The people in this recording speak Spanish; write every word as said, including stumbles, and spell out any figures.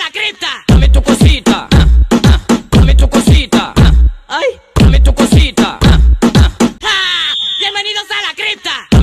la cripta. Dame tu cosita, ah, ah, dame tu cosita, ah, ay, dame tu cosita, ah, ah. ¡Ah! Bienvenidos a la cripta.